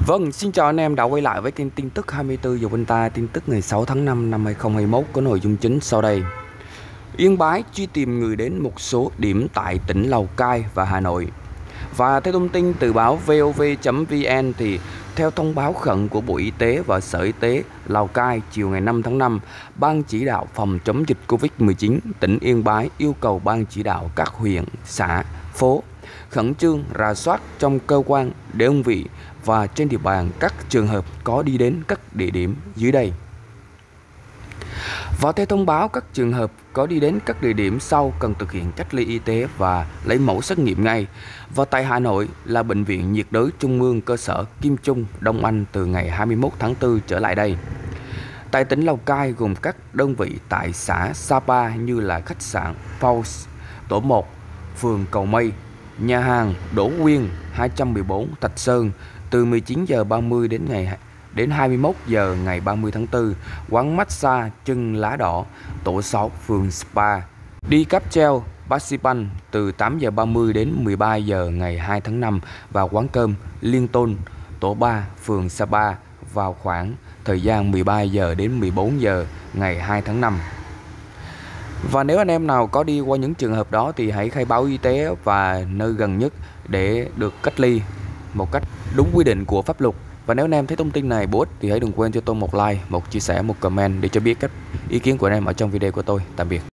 Vâng, xin chào anh em đã quay lại với kênh tin tức 24 giờ Vinh Tai, tin tức ngày 6 tháng 5 năm 2021 có nội dung chính sau đây. Yên Bái truy tìm người đến một số điểm tại tỉnh Lào Cai và Hà Nội. Và theo thông tin từ báo vov.vn thì theo thông báo khẩn của Bộ Y tế và Sở Y tế Lào Cai chiều ngày 5 tháng 5, Ban chỉ đạo phòng chống dịch Covid-19 tỉnh Yên Bái yêu cầu Ban chỉ đạo các huyện, xã, phố khẩn trương rà soát trong cơ quan, đơn vị và trên địa bàn các trường hợp có đi đến các địa điểm dưới đây. Và theo thông báo, các trường hợp có đi đến các địa điểm sau cần thực hiện cách ly y tế và lấy mẫu xét nghiệm ngay. Và tại Hà Nội là Bệnh viện nhiệt đới Trung ương cơ sở Kim Trung, Đông Anh từ ngày 21 tháng 4 trở lại đây. Tại tỉnh Lào Cai gồm các đơn vị tại xã Sapa như là khách sạn Pulse, tổ 1, phường Cầu Mây, nhà hàng Đỗ Quyên 214 Thạch Sơn từ 19 giờ 30 đến 21 giờ ngày 30 tháng 4, quán massage Chân Lá Đỏ, tổ 6, phường Spa, đi cáp treo Pasipan từ 8 giờ 30 đến 13 giờ ngày 2 tháng 5 và quán cơm Liên Tôn, tổ 3, phường Sapa vào khoảng thời gian 13 giờ đến 14 giờ ngày 2 tháng 5. Và nếu anh em nào có đi qua những trường hợp đó thì hãy khai báo y tế và nơi gần nhất để được cách ly một cách đúng quy định của pháp luật. Và nếu anh em thấy thông tin này bổ ích thì hãy đừng quên cho tôi một like, một chia sẻ, một comment để cho biết các ý kiến của anh em ở trong video của tôi. Tạm biệt.